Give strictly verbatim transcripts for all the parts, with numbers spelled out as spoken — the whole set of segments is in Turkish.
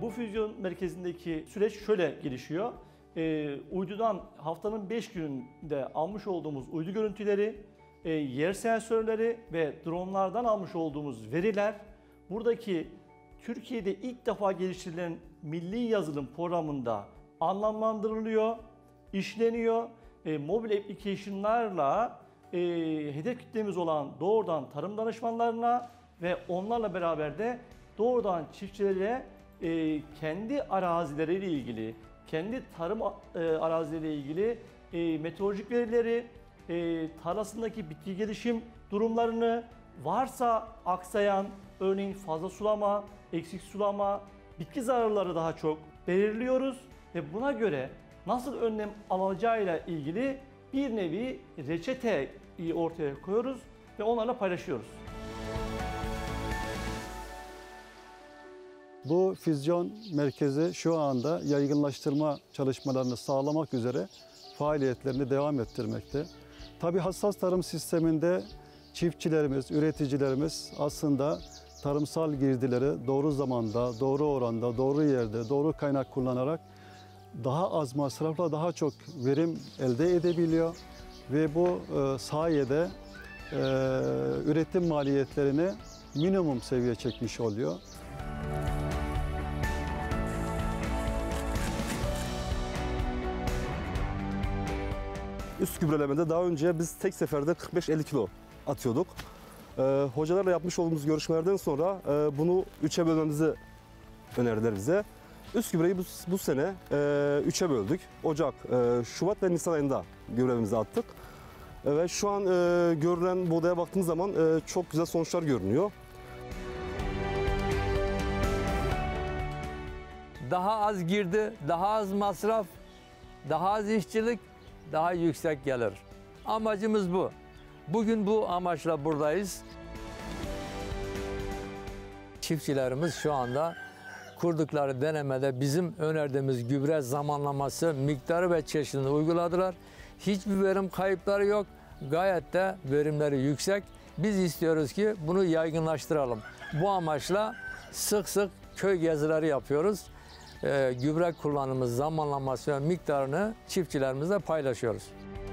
Bu füzyon merkezindeki süreç şöyle gelişiyor. E, uydudan haftanın beş gününde almış olduğumuz uydu görüntüleri, e, yer sensörleri ve dronlardan almış olduğumuz veriler buradaki Türkiye'de ilk defa geliştirilen milli yazılım programında anlamlandırılıyor, işleniyor. E, mobil application'larla e, hedef kitlemiz olan doğrudan tarım danışmanlarına ve onlarla beraber de doğrudan çiftçilere e, kendi arazileriyle ilgili, kendi tarım e, arazileriyle ilgili e, meteorolojik verileri, e, tarlasındaki bitki gelişim durumlarını, varsa aksayan, örneğin fazla sulama, eksik sulama, bitki zararları daha çok belirliyoruz ve buna göre nasıl önlem alacağıyla ilgili bir nevi reçeteyi ortaya koyuyoruz ve onlarla paylaşıyoruz. Bu füzyon merkezi şu anda yaygınlaştırma çalışmalarını sağlamak üzere faaliyetlerini devam ettirmekte. Tabii hassas tarım sisteminde çiftçilerimiz, üreticilerimiz aslında tarımsal girdileri doğru zamanda, doğru oranda, doğru yerde, doğru kaynak kullanarak daha az masrafla daha çok verim elde edebiliyor ve bu e, sayede e, üretim maliyetlerini minimum seviyeye çekmiş oluyor. Üst gübrelemede daha önce biz tek seferde kırk beş elli kilo atıyorduk. Ee, hocalarla yapmış olduğumuz görüşmelerden sonra e, bunu üçe bölmemizi önerdiler bize. Üst gübreyi bu, bu sene e, üçe böldük. Ocak, e, Şubat ve Nisan ayında gübremizi attık. E, ve şu an e, görülen buğdaya baktığımız zaman e, çok güzel sonuçlar görünüyor. Daha az girdi, daha az masraf, daha az işçilik, daha yüksek gelir. Amacımız bu. Bugün bu amaçla buradayız. Çiftçilerimiz şu anda kurdukları denemede bizim önerdiğimiz gübre zamanlaması, miktarı ve çeşidini uyguladılar. Hiçbir verim kayıpları yok. Gayet de verimleri yüksek. Biz istiyoruz ki bunu yaygınlaştıralım. Bu amaçla sık sık köy gezileri yapıyoruz. Ee, gübre kullanımı, zamanlaması ve miktarını çiftçilerimizle paylaşıyoruz.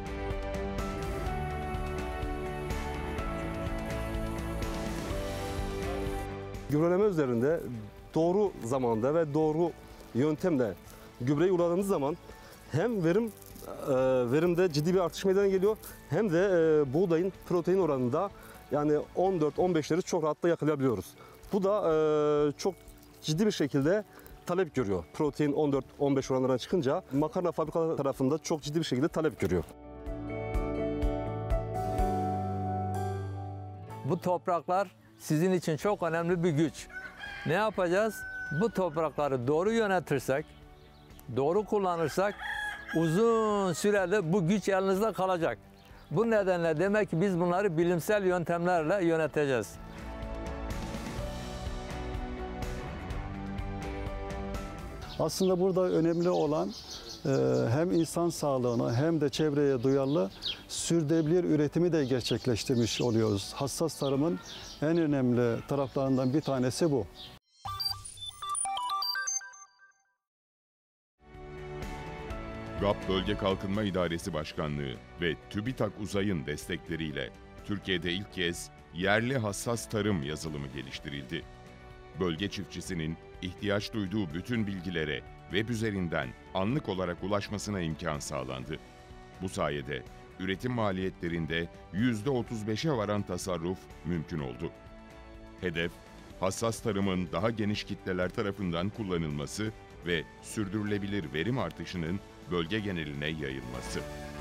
Gübreleme üzerinde doğru zamanda ve doğru yöntemle gübreyi uyguladığımız zaman hem verim e, verimde ciddi bir artış meydana geliyor hem de e, buğdayın protein oranında yani on dört on beşleri çok rahatla yakalayabiliyoruz. Bu da e, çok ciddi bir şekilde talep görüyor. Protein on dört on beş oranlarına çıkınca makarna fabrikaları tarafında çok ciddi bir şekilde talep görüyor. Bu topraklar sizin için çok önemli bir güç. Ne yapacağız? Bu toprakları doğru yönetirsek, doğru kullanırsak uzun sürede bu güç elinizde kalacak. Bu nedenle demek ki biz bunları bilimsel yöntemlerle yöneteceğiz. Aslında burada önemli olan hem insan sağlığını hem de çevreye duyarlı sürdürülebilir üretimi de gerçekleştirmiş oluyoruz. Hassas tarımın en önemli taraflarından bir tanesi bu. G A P Bölge Kalkınma İdaresi Başkanlığı ve TÜBİTAK Uzay'ın destekleriyle Türkiye'de ilk kez yerli hassas tarım yazılımı geliştirildi. Bölge çiftçisinin ihtiyaç duyduğu bütün bilgilere web üzerinden anlık olarak ulaşmasına imkan sağlandı. Bu sayede üretim maliyetlerinde yüzde otuz beşe varan tasarruf mümkün oldu. Hedef, hassas tarımın daha geniş kitleler tarafından kullanılması ve sürdürülebilir verim artışının bölge geneline yayılması.